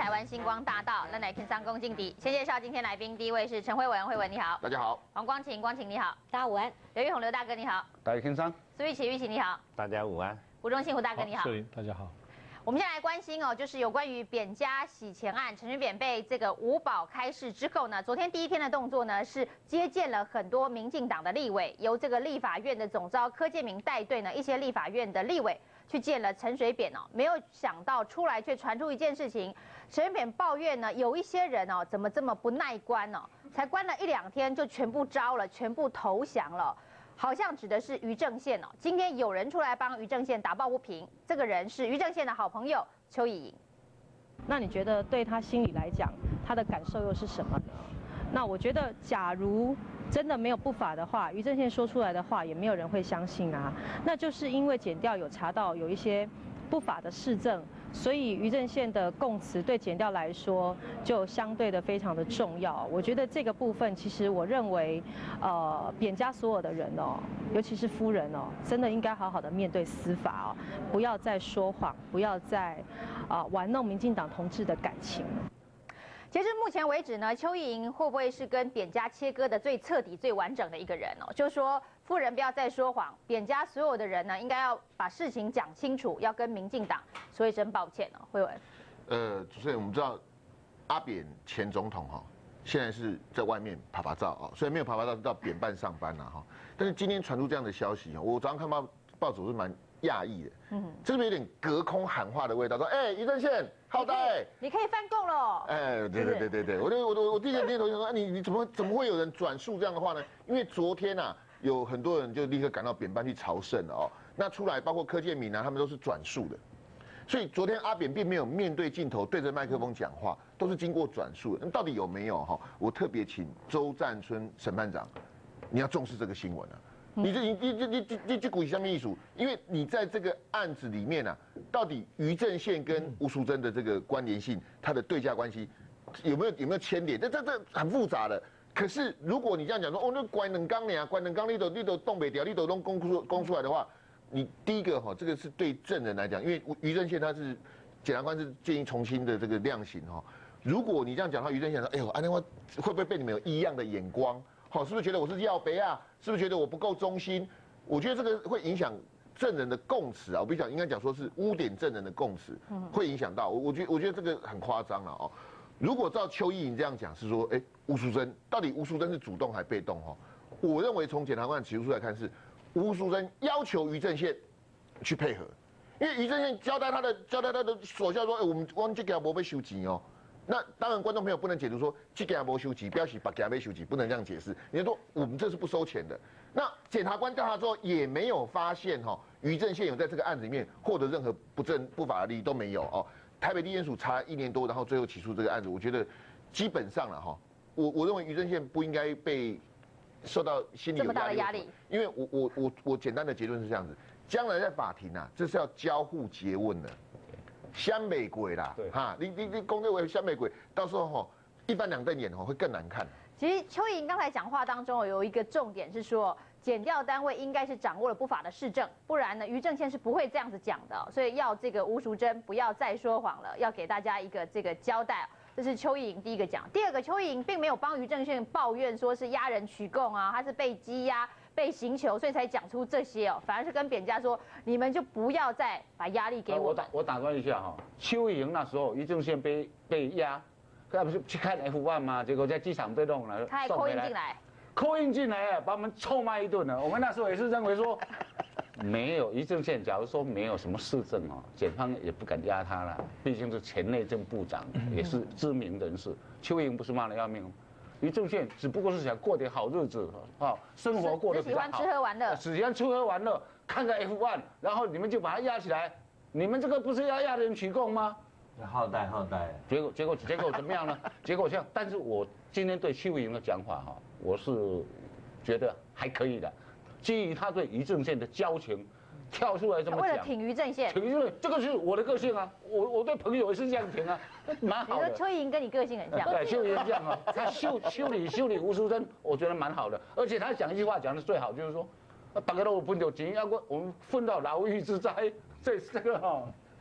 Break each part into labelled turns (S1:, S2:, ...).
S1: 台湾星光大道，咱来听三公敬敌。先介绍今天来宾，第一位是陈慧文，慧文你好。
S2: 大家好。
S1: 黄光芹，光芹你好。
S3: 大家午安。
S1: 刘玉红，刘大哥你好。
S4: 大家听上。
S1: 苏玉琪，玉琪你好。
S4: 大家午安。
S1: 胡忠信，胡大哥你好。
S5: 是，大家好。
S1: 我们现在来关心哦，就是有关于扁家洗钱案，陈水扁被这个五保开释之后呢，昨天第一天的动作呢是接见了很多民进党的立委，由这个立法院的总召柯建铭带队呢，一些立法院的立委去见了陈水扁哦，没有想到出来却传出一件事情，陈水扁抱怨呢，有一些人哦怎么这么不耐关哦，才关了1、2天就全部招了，全部投降了。好像指的是于正宪哦，今天有人出来帮于正宪打抱不平，这个人是于正宪的好朋友邱意莹。
S3: 那你觉得对他心里来讲，他的感受又是什么呢？那我觉得，假如真的没有不法的话，于正宪说出来的话也没有人会相信啊。那就是因为检调有查到有一些不法的事证，所以于正宪的供词对检调来说就相对的非常的重要。我觉得这个部分，其实我认为，扁家所有的人哦，尤其是夫人哦，真的应该好好的面对司法哦，不要再说谎，不要再玩弄民进党同志的感情。
S1: 截至目前为止呢，邱意莹会不会是跟扁家切割的最彻底、最完整的一个人哦？就是说，夫人不要再说谎，扁家所有的人呢，应该要把事情讲清楚，要跟民进党说一声抱歉哦。慧文，
S2: 主持人，我们知道阿扁前总统哈，现在是在外面拍拍照啊，虽然没有拍拍照，是到扁办上班了哈。但是今天传出这样的消息哦，我早上看报纸是蛮讶异的，这是不是有点隔空喊话的味道？说，于正宪，好歹
S1: 你可以翻供了。
S2: 对，我第一个念头就说，你怎么会有人转述这样的话呢？因为昨天啊，有很多人就立刻赶到扁办去朝圣了哦。那出来包括柯建铭啊，他们都是转述的。所以昨天阿扁并没有面对镜头对着麦克风讲话，都是经过转述的。那到底有没有哈？我特别请周占春审判长，你要重视这个新闻啊。你去鼓起下面艺术，因为你在这个案子里面啊，到底于正宪跟吴淑珍的这个关联性，它的对价关系有没有牵连？这很复杂的。可是如果你这样讲说，那关冷刚呢，关冷刚你都东北调，你都供出来的话，你第一个哈，这个是对证人来讲，因为于正宪他是检察官是建议重新的这个量刑哈。如果你这样讲的话，于正宪说，安那话会不会被你们有异样的眼光？好，是不是觉得我是要杯啊？是不是觉得我不够忠心？我觉得这个会影响证人的供词啊。我比较应该讲说是污点证人的供词，会影响到我觉得这个很夸张了哦。如果照邱意莹这样讲，是说，吴淑珍到底吴淑珍是主动还被动？哈，我认为从检察官起诉书来看是吴淑珍要求于正宪去配合，因为于正宪交代他的手下说，我们这个没被收钱哦。那当然，观众朋友不能解读说这个没收钱，不要洗把给没收钱，不能这样解释。你说我们这是不收钱的。那检察官调查之后也没有发现于正宪有在这个案子里面获得任何不法的利益都没有哦。台北地检署查1年多，然后最后起诉这个案子，我觉得基本上了哈，我认为于正宪不应该被受到心理有
S1: 这么大的压力，
S2: 因为我简单的结论是这样子，将来在法庭啊，这是要交互诘问的。湘美鬼啦，对哈，你公认为湘美鬼，到时候一翻两瞪眼会更难看。
S1: 其实邱意莹刚才讲话当中有一个重点是说，检调单位应该是掌握了不法的事证，不然呢，于正宪是不会这样子讲的，所以要这个吴淑珍不要再说谎了，要给大家一个这个交代。这是邱意莹第一个讲，第二个邱意莹并没有帮于正宪抱怨说是压人取供啊，他是被羁押、被刑求，所以才讲出这些哦，反而是跟扁家说，你们就不要再把压力给我们。
S4: 我打断一下哈，邱意莹那时候于正宪被压，他不是去看 F1 吗？结果在机场被弄了，
S1: 他还扣印进来，
S4: 把我们臭骂一顿了。我们那时候也是认为说。没有于正宪，假如说没有什么事证哦，检方也不敢压他了，毕竟是前内政部长，也是知名人士。邱意莹不是骂得要命吗？于正宪只不过是想过点好日子生活过得比较好，
S1: 只喜欢吃喝玩乐，
S4: 只喜欢吃喝玩乐，看个 F1，然后你们就把他压起来，你们这个不是要压人取供吗？
S5: 好歹，
S4: 结果怎么样呢？结果这样，但是我今天对邱意莹的讲法我是觉得还可以的。基于他对于正宪的交情，跳出来这么讲，
S1: 为了挺于正宪，
S4: 这个是我的个性啊，我对朋友也是这样挺啊，蛮好的。
S1: 你说邱意莹跟你个性很像，
S4: 对，邱意莹这样他修理吴淑珍，我觉得蛮好的，而且他讲一句话讲的最好，就是说，大家都有分到钱，要我们分到牢狱之灾，这个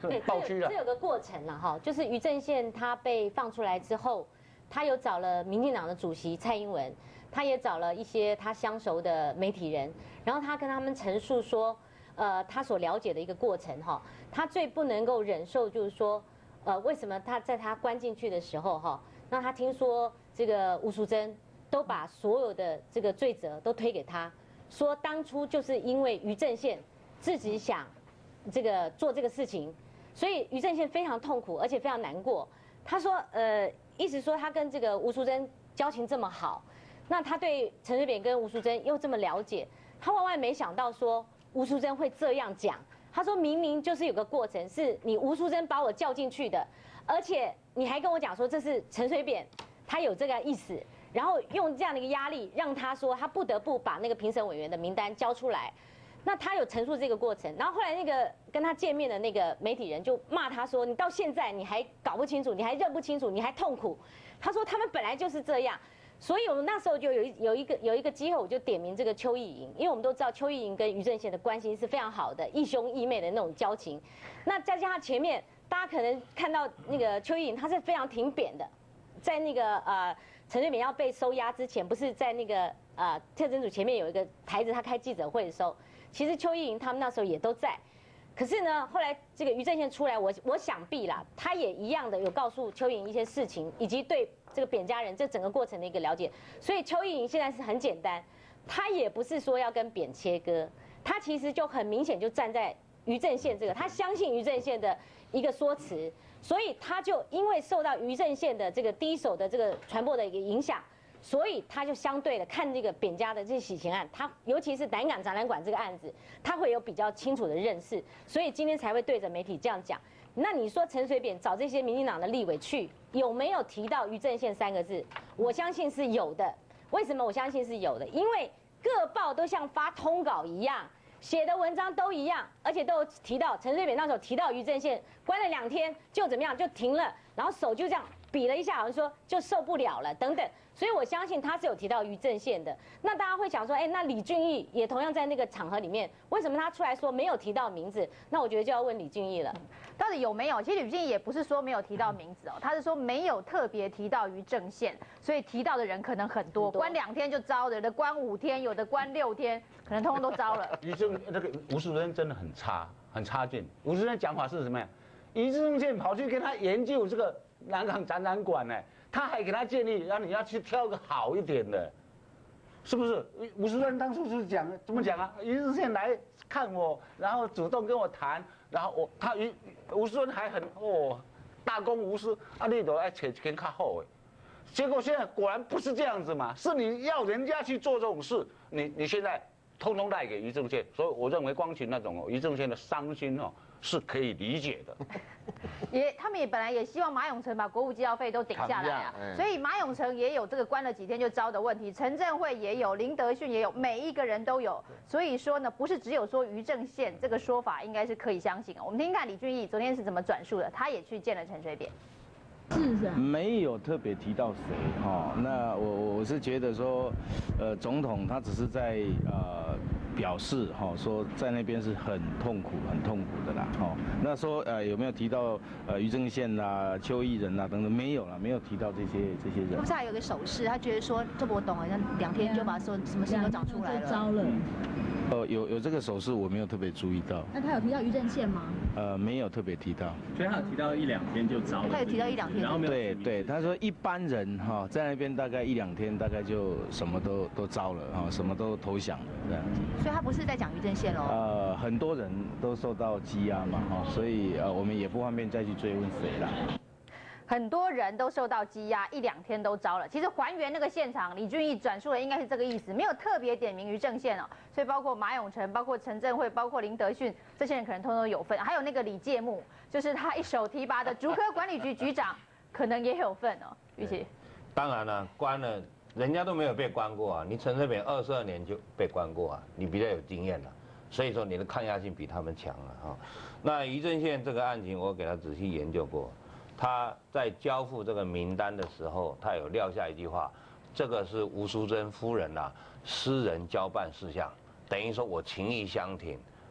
S4: 爆区了。
S5: 这有个过程了哈，就是于正宪他被放出来之后，他有找了民进党的主席蔡英文，他也找了一些他相熟的媒体人，然后他跟他们陈述说，他所了解的一个过程哈，他最不能够忍受就是说，为什么他在他关进去的时候哈，那他听说这个吴淑珍都把所有的这个罪责都推给他，说当初就是因为于正宪自己想这个做这个事情，所以于正宪非常痛苦，而且非常难过。他说，意思说他跟这个吴淑珍交情这么好，那他对陈水扁跟吴淑珍又这么了解，他万万没想到说吴淑珍会这样讲。他说明明就是有个过程，是你吴淑珍把我叫进去的，而且你还跟我讲说这是陈水扁他有这个意思，然后用这样的一个压力让他说他不得不把那个评审委员的名单交出来。那他有陈述这个过程，然后后来那个跟他见面的那个媒体人就骂他说：“你到现在你还搞不清楚，你还认不清楚，你还痛苦。”他说他们本来就是这样，所以我们那时候就有一个机会，我就点名这个邱意莹，因为我们都知道邱意莹跟于正宪的关系是非常好的，义兄义妹的那种交情。那再加上前面大家可能看到那个邱意莹，她是非常挺扁的，在那个陈水扁要被收押之前，不是在那个特侦组前面有一个台子，他开记者会的时候。其实邱意莹他们那时候也都在，可是呢，后来这个于正宪出来，我想必啦，他也一样的有告诉邱意莹一些事情，以及对这个扁家人这整个过程的一个了解。所以邱意莹现在是很简单，他也不是说要跟扁切割，他其实就很明显就站在于正宪这个，他相信于正宪的一个说辞，所以他就因为受到于正宪的这个第一手的这个传播的一个影响。所以他就相对的看这个扁家的这洗钱案，他尤其是南港展览馆这个案子，他会有比较清楚的认识，所以今天才会对着媒体这样讲。那你说陈水扁找这些民进党的立委去，有没有提到于正宪3个字？我相信是有的。为什么我相信是有的？因为各报都像发通稿一样，写的文章都一样，而且都有提到陈水扁那时候提到于正宪关了2天就怎么样就停了，然后手就这样比了一下，好像说就受不了了等等。所以我相信他是有提到于正宪的。那大家会讲说，那李俊毅也同样在那个场合里面，为什么他出来说没有提到名字？那我觉得就要问李俊毅了，
S1: 到底有没有？其实李俊毅也不是说没有提到名字哦，他是说没有特别提到于正宪，所以提到的人可能很多，关2天就招的，有的关5天，有的关6天，可能通通都招了。
S4: 于正那个吴淑珍真的很差劲。吴淑珍讲法是什么呀？于正宪跑去跟他研究这个南港展览馆呢。他还给他建议，让你要去挑个好一点的，是不是？吴淑珍当初是讲怎么讲啊？于正宪来看我，然后主动跟我谈，然后吴淑珍还很大公无私，你都爱找更较好的。结果现在果然不是这样子嘛，是你要人家去做这种事，你现在通通赖给于正宪，所以我认为光凭那种于正宪的伤心是可以理解的。
S1: 他们也本来也希望马永成把国务机要费都顶下来啊，所以马永成也有这个关了几天就招的问题，陈振慧也有，林德训也有，每一个人都有。所以说呢，不是只有说于正宪这个说法应该是可以相信啊。我们听听看李俊毅昨天是怎么转述的，他也去见了陈水扁。
S6: 没有特别提到谁那我是觉得说，总统他只是在表示说在那边是很痛苦的啦那说有没有提到于正宪啦、邱义仁啦等等？没有啦，没有提到这些人。
S7: 不是还有个手势，他觉得说这我懂，好像2天就把什么事情都讲出来了。
S8: 招了。
S6: 有这个手势，我没有特别注意到。
S8: 那他有提到于正宪吗？
S6: 没有特别提到。
S9: 所以他有提到1-2天就招了。
S7: 他有提到1-2天。
S9: 然后
S6: 对，他说一般人在那边大概1-2天，大概就什么都招了什么都投降了这样子。
S7: 所以他不是在讲于正宪喽。
S6: 很多人都受到羁押嘛所以我们也不方便再去追问谁啦。
S1: 很多人都受到羁押，1-2天都招了。其实还原那个现场，李俊毅转述的应该是这个意思，没有特别点名于正宪哦。所以包括马永成、包括陈振慧、包括林德训这些人可能通通有份，还有那个李介木，就是他一手提拔的竹科管理局局长，可能也有份哦。玉琪，
S10: 当然了，关了，人家都没有被关过啊。你陈水扁22年就被关过啊，你比较有经验了，所以说你的抗压性比他们强了那于正宪这个案情，我给他仔细研究过。他在交付这个名单的时候，他有撂下一句话，这个是吴淑珍夫人私人交办事项，等于说我情意相挺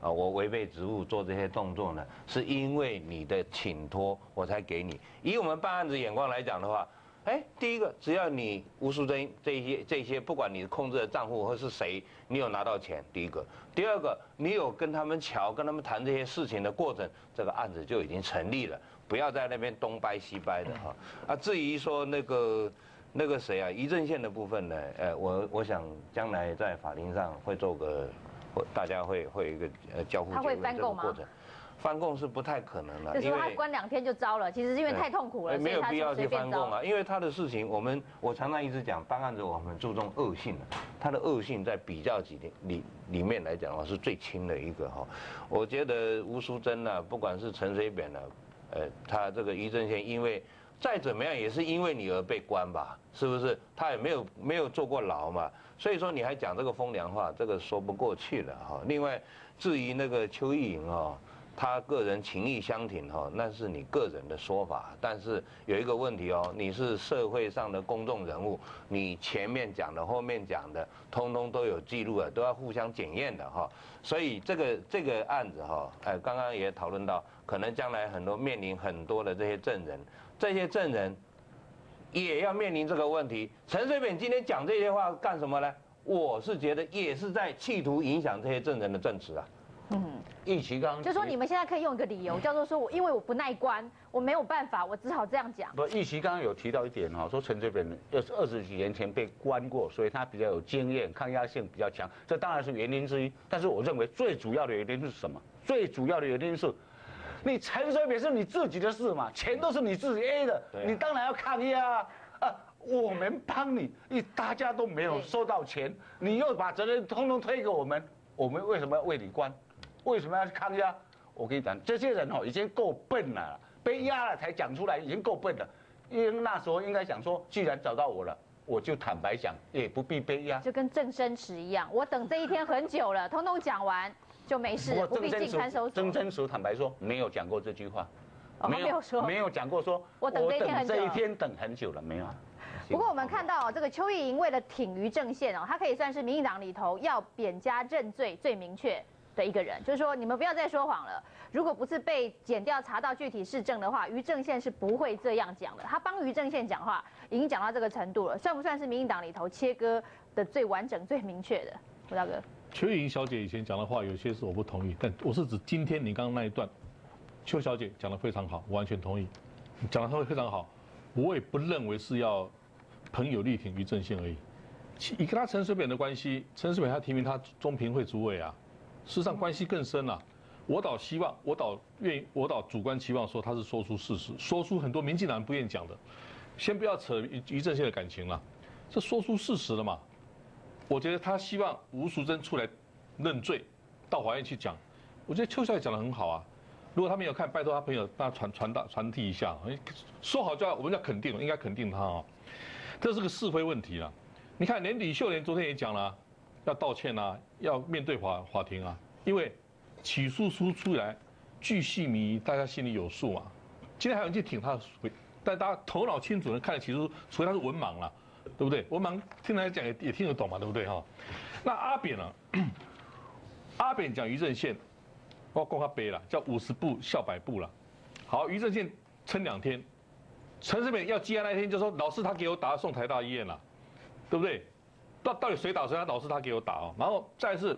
S10: 我违背职务做这些动作呢，是因为你的请托我才给你。以我们办案子眼光来讲的话，第一个，只要你吴淑珍这些，不管你控制的账户或是谁，你有拿到钱，第一个；第二个，你有跟他们跟他们谈这些事情的过程，这个案子就已经成立了，不要在那边东掰西掰的哈。至于说那个谁啊，宜正县的部分呢，我想将来在法庭上会做个，大家会有一个交互结论这个过程。翻供是不太可能了，
S1: 就是说他关2天就糟了，其实是因为太痛苦了，
S10: 没有必要去翻供啊。因为他的事情，我常常一直讲，办案子我们注重恶性的，他的恶性在比较级里面来讲的话是最轻的一个哈。我觉得吴淑珍呢，不管是陈水扁呢，他这个宜正县，因为再怎么样也是因为你而被关吧，是不是？他也没有坐过牢嘛，所以说你还讲这个风凉话，这个说不过去了哈。另外，至于那个邱意莹哦。他个人情义相挺哈，那是你个人的说法，但是有一个问题哦，你是社会上的公众人物，你前面讲的、后面讲的，通通都有记录的，都要互相检验的哈。所以这个案子哈，刚刚也讨论到，可能将来面临很多的这些证人，这些证人也要面临这个问题。陈水扁今天讲这些话干什么呢？我是觉得也是在企图影响这些证人的证词啊。
S4: 易其刚
S1: 就说你们现在可以用一个理由，叫做说因为我不耐关，我没有办法，我只好这样讲。
S4: 不，易其刚有提到一点哈，说陈水扁20几年前被关过，所以他比较有经验，抗压性比较强，这当然是原因之一。但是我认为最主要的原因是什么？最主要的原因是，你陈水扁是你自己的事嘛，钱都是你自己 A 的，你当然要抗压啊。我们帮你，大家都没有收到钱，你又把责任通通推给我们为什么要为你关？为什么要抗压？我跟你讲，这些人已经够笨了，被压了才讲出来，已经够笨了。因为那时候应该想说，既然找到我了，我就坦白讲，也不必被压。
S1: 就跟郑生池一样，我等这一天很久了，通通讲完就没事，不必进看守所。
S4: 郑生池坦白说没有讲过这句话，没有讲过说，
S1: 我等这一天
S4: 等很久了，没有。
S1: 不过我们看到这个邱意莹为了挺于正宪他可以算是民进党里头要贬家认罪最明确的一个人，就是说你们不要再说谎了。如果不是被检调查到具体事证的话，于正宪是不会这样讲的。他帮于正宪讲话已经讲到这个程度了，算不算是民进党里头切割的最完整、最明确的？胡大哥，
S8: 邱意莹小姐以前讲的话有些是我不同意，但我是指今天你刚刚那一段，邱小姐讲得非常好，我完全同意，讲得非常好。我也不认为是要朋友力挺于正宪而已。以跟他陈水扁的关系，陈水扁他提名他中评会主委啊。事实上关系更深了，我倒主观期望说他是说出事实，说出很多民进党人不愿意讲的，先不要扯于正宪的感情了，这说出事实了嘛？我觉得他希望吴淑珍出来认罪，到法院去讲。我觉得邱小姐讲得很好啊，如果他没有看，拜托他朋友帮他传递一下，说好就要我们要肯定，应该肯定他啊，这是个是非问题了。你看，连李秀莲昨天也讲了。要道歉啊，要面对法庭啊，因为起诉书出来，巨细靡遗，大家心里有数嘛。今天还有人去挺他的，但大家头脑清楚的看了起诉书，除非他是文盲了，对不对？文盲听他讲也听得懂嘛，对不对哈？那阿扁呢？阿扁讲于正宪，我讲他背了，叫50步笑100步了。好，于正宪撑2天，陈水扁要羁押那一天就说老师他给我打送台大医院了，对不对？到底谁打谁？他老师他给我打哦，然后再是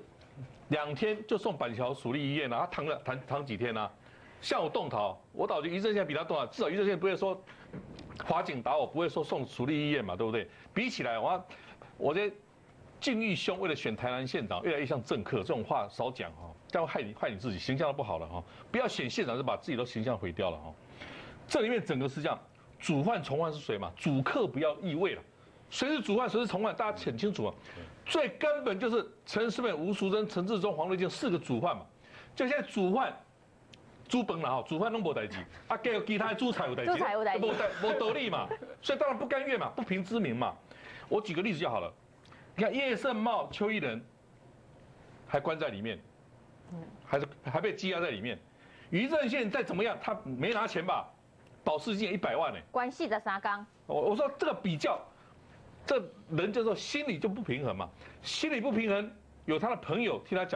S8: 2天就送板桥属立医院了，他躺几天呢？向我动逃，我倒觉得于正宪比他动啊，至少于正宪不会说华警打我，不会说送属立医院嘛，对不对？比起来，我觉得靳义兄为了选台南县长，越来越像政客，这种话少讲哈，这样害你自己形象都不好了哈。不要选县长就把自己的形象毁掉了哈。这里面整个是这样，主犯从犯是谁嘛？主客不要意味了。谁是主犯，谁是从犯，大家很清楚啊。最根本就是陈水扁、吴淑珍、陈致中、黄瑞金4个主犯嘛。就现在主犯主本了哈，主犯都没代志，啊，给其他主财有代志，没得利嘛，所以当然不甘愿嘛，不平之名嘛。我举个例子就好了，你看叶盛茂、邱义仁还关在里面，还被羁押在里面。于正宪再怎么样，他没拿钱吧？保释金100万呢，
S1: 关系的3缸。
S8: 我说这个比较。这人就是说心里就不平衡嘛，心里不平衡，有他的朋友替他讲话，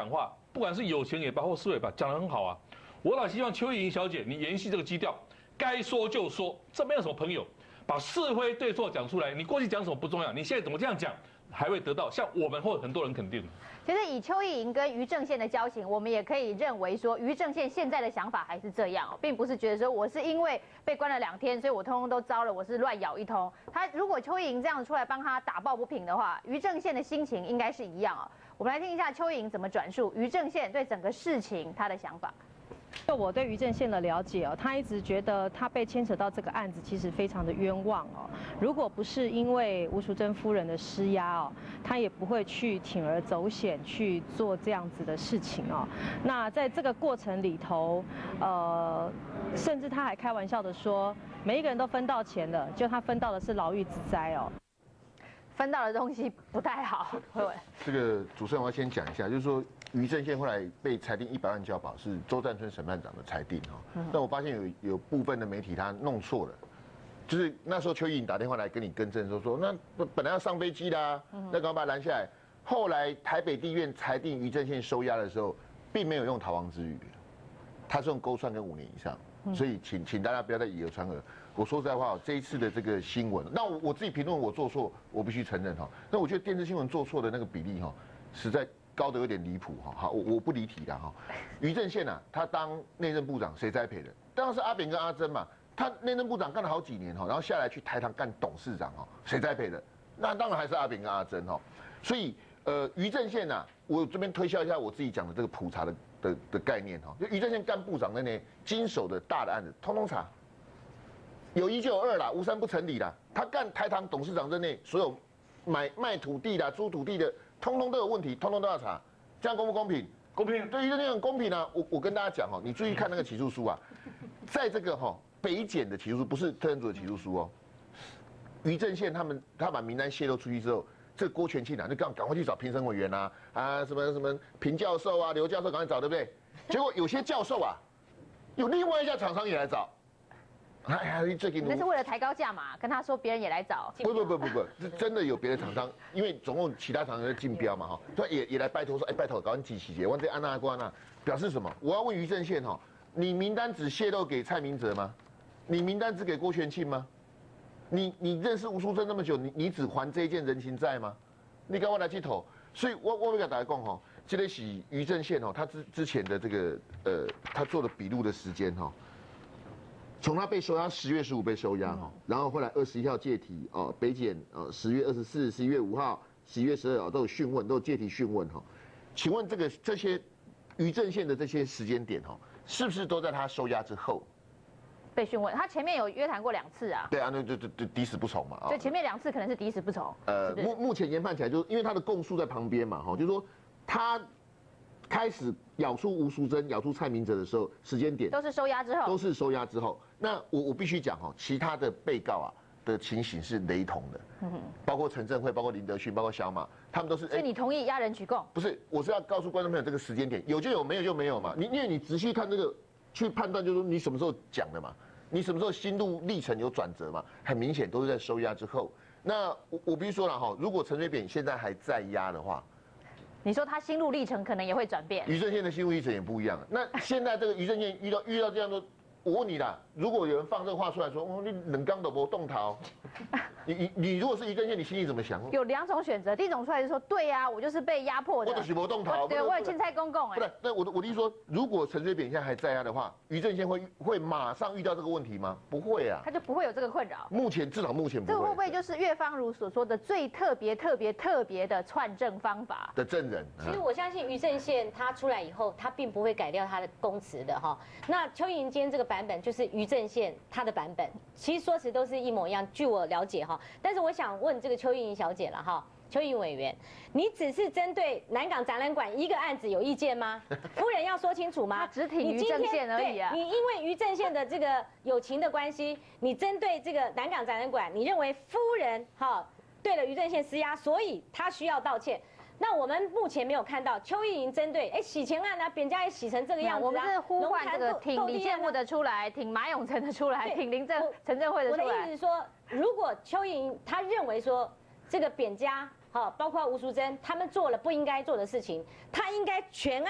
S8: 不管是有钱也罢或是也罢，讲得很好啊。我老希望邱意莹小姐你延续这个基调，该说就说，这没有什么朋友，把是非对错讲出来。你过去讲什么不重要，你现在怎么这样讲，还会得到像我们或很多人肯定。
S1: 其实以邱意莹跟于正宪的交情，我们也可以认为说，于正宪现在的想法还是这样，并不是觉得说我是因为被关了2天，所以我通通都糟了，我是乱咬一通。他如果邱意莹这样出来帮他打抱不平的话，于正宪的心情应该是一样哦。我们来听一下邱意莹怎么转述于正宪对整个事情他的想法。
S3: 就我对于正宪的了解哦，他一直觉得他被牵扯到这个案子，其实非常的冤枉哦。如果不是因为吴淑珍夫人的施压哦，他也不会去铤而走险去做这样子的事情哦。那在这个过程里头，甚至他还开玩笑的说，每一个人都分到钱了，就他分到的是牢狱之灾哦。
S1: 分到的东西不太好。
S2: 这个主持人我要先讲一下，就是说于正宪后来被裁定100万交保是周占春审判长的裁定哈，但我发现有部分的媒体他弄错了，就是那时候邱意莹打电话来跟你更正说那本来要上飞机的啊，那赶快把他拦下来。后来台北地院裁定于正宪收押的时候，并没有用逃亡之语，他是用勾串跟5年以上，所以请大家不要再以讹传讹。我说实在话，这一次的这个新闻，那我自己评论我做错，我必须承认哈。那我觉得电视新闻做错的那个比例哈，实在高得有点离谱哈。好，我不离题了哈。于正宪啊，他当内政部长，谁栽培的？当然是阿扁跟阿珍嘛。他内政部长干了好几年哈，然后下来去台糖干董事长哈，谁栽培的？那当然还是阿扁跟阿珍哈。所以于正宪啊，我这边推销一下我自己讲的这个普查的概念哈。就于正宪干部长那年经手的大的案子，通通查。有1就有2啦，无3不成理啦。他干台糖董事长任内，所有卖土地啦、租土地的，通通都有问题，通通都要查，这样公不公平？公平，对于这样很公平啊。我跟大家讲哦，你注意看那个起诉书啊，在这个北检的起诉书，不是特侦组的起诉书哦。于正宪他把名单泄露出去之后，这个郭全庆啊，就赶快去找评审委员啊什么平教授啊、刘教授赶快找，对不对？结果有些教授啊，有另外一家厂商也来找。
S1: 那是为了抬高价码，跟他说别人也来找。
S2: 不，是真的有别的厂商，因为总共其他厂商在竞标嘛哈，所以也来拜托说，拜托搞紧几细节，我这安娜关啊，表示什么？我要问于正宪你名单只泄露给蔡明哲吗？你名单只给郭全庆吗？你认识吴淑珍那么久，你只还这一件人情债吗？你赶快来去投。所以我给大家讲这个是于正宪他之前的这个他做的笔录的时间从他被收押10月15被收押然后后来21号借题北检10月24、11月5号、11月12号都有讯问，都有借题讯问请问这些于正宪的这些时间点是不是都在他收押之后
S1: 被讯问？他前面有约谈过2次啊。
S2: 对啊，那就抵死不从嘛
S1: 所以前面2次可能是抵死不从。
S2: 目前研判起来就是因为他的供述在旁边嘛就是说他开始咬出吴淑珍、咬出蔡明哲的时候，时间点
S1: 都是收押之后。
S2: 都是收押之后。那我必须讲其他的被告的情形是雷同的，包括陈振辉、包括林德勋、包括小马，他们都是。
S1: 所以你同意押人举供？
S2: 不是，我是要告诉观众朋友这个时间点，有就有，没有就没有嘛。因为你仔细看这个，去判断就是说你什么时候讲的嘛，你什么时候心路历程有转折嘛，很明显都是在收押之后。那我必须说了如果陈水扁现在还在押的话。
S1: 你说他心路历程可能也会转变，
S2: 于正宪的心路历程也不一样。那现在这个于正宪遇到这样的，我问你啦，如果有人放这个话出来说，你冷刚都不动逃，你如果是于正宪，你心里怎么想？
S1: 有2种选择，第一种出来就说，对呀，我就是被压迫的，
S2: 我就是不动逃，
S1: 对，我有钦差公公
S2: 不是，那我的意思说，如果陈水扁现在还在押的话，于正宪会马上遇到这个问题吗？不会啊，
S1: 他就不会有这个困扰。至少目前不会。这个会不会就是岳芳如所说的最特别的串证方法
S2: 的证人？
S5: 其实我相信于正宪他出来以后，他并不会改掉他的供词的那邱意莹今天这个版本就是于正宪他的版本，其实说辞都是一模一样。据我了解但是我想问这个邱意莹小姐了邱意莹委员，你只是针对南港展览馆一个案子有意见吗？夫人要说清楚吗？
S1: 他只挺于正宪而已啊。
S5: 你因为于正宪的这个友情的关系，你针对这个南港展览馆，你认为夫人对了于正宪施压，所以他需要道歉。那我们目前没有看到邱意莹针对洗钱案扁家也洗成这个样子
S1: 我们是呼唤这个挺李建武的出来，挺马永成的出来，挺陈振辉的出来。
S5: 我的意思是说，如果邱意莹他认为说这个扁家包括吴淑珍他们做了不应该做的事情，他应该全案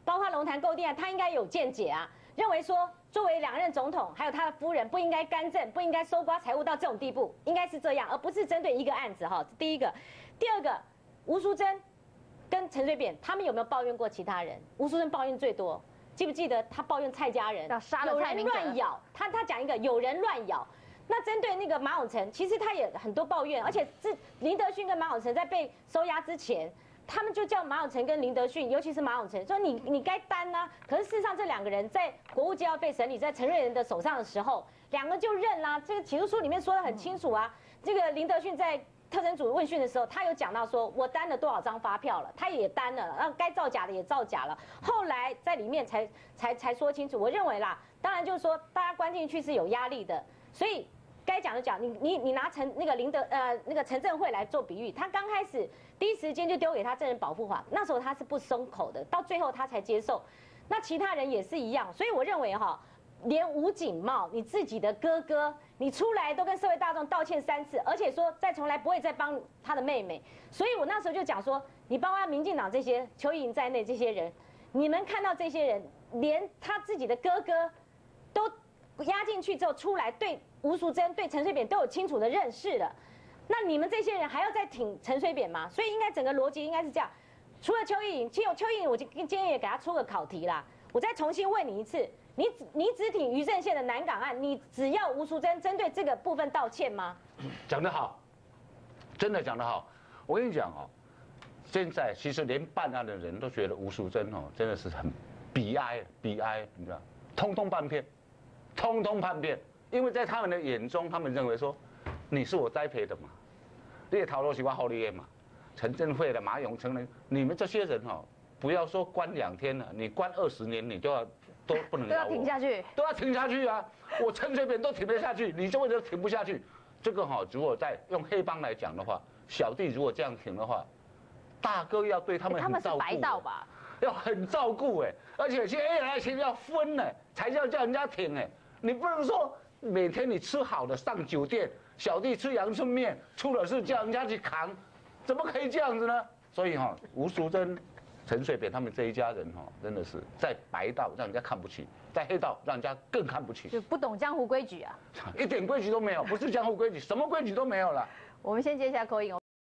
S5: 包括龙潭购地案，他应该有见解啊，认为说作为2任总统还有他的夫人不应该干政，不应该搜刮财物到这种地步，应该是这样，而不是针对一个案子哈。第一个，第二个，吴淑珍跟陈水扁他们有没有抱怨过其他人？吴淑珍抱怨最多，记不记得他抱怨蔡家人有人乱咬，他讲一个有人乱咬。那针对那个马永成，其实他也很多抱怨，而且林德训跟马永成在被收押之前，他们就叫马永成跟林德训，尤其是马永成说你该担啊。可是事实上这2个人在国务机要被审理在陈瑞仁的手上的时候，2个就认啦。这个起诉书里面说得很清楚啊。这个林德训在特侦组问讯的时候，他有讲到说我担了多少张发票了，他也担了，然后该造假的也造假了。后来在里面才说清楚。我认为啦，当然就是说大家关进去是有压力的，所以。该讲的讲，你拿那个陈振慧来做比喻，他刚开始第一时间就丢给他证人保护法，那时候他是不松口的，到最后他才接受。那其他人也是一样，所以我认为哈，连吴景茂你自己的哥哥，你出来都跟社会大众道歉3次，而且说再从来不会再帮他的妹妹，所以我那时候就讲说，你包括民进党这些邱意莹在内这些人，你们看到这些人，连他自己的哥哥都压进去之后出来对。吴淑珍对陈水扁都有清楚的认识了，那你们这些人还要再挺陈水扁吗？所以应该整个逻辑应该是这样，除了邱意莹，邱意莹我今天也给他出个考题啦，我再重新问你一次，你只挺于正宪的南港案，你只要吴淑珍针对这个部分道歉吗？
S4: 讲得好，真的讲得好。我跟你讲哦，现在其实连办案的人都觉得吴淑珍哦真的是很悲哀，你知道，通通叛变。因为在他们的眼中，他们认为说，你是我栽培的嘛，你也讨论喜欢好利嘛，陈振慧的、马永成的，你们这些人哦，不要说关2天了，你关20年，你都不能
S1: 都要挺下去，
S4: 都要挺下去啊！我陈水扁都挺得下去，你就为什么挺不下去？这个哈，如果在用黑帮来讲的话，小弟如果这样挺的话，大哥要对他们很照顾，他们是白道吧？要很照顾哎，而且现在来钱要分呢，才叫人家挺哎，你不能说。每天你吃好的上酒店，小弟吃阳春面，出了事叫人家去扛，怎么可以这样子呢？所以哈，吴淑珍、陈水扁他们这一家人哈，真的是在白道让人家看不起，在黑道让人家更看不起，
S1: 就不懂江湖规矩啊，
S4: 一点规矩都没有，不是江湖规矩，什么规矩都没有了。
S1: 我们先接一下口音。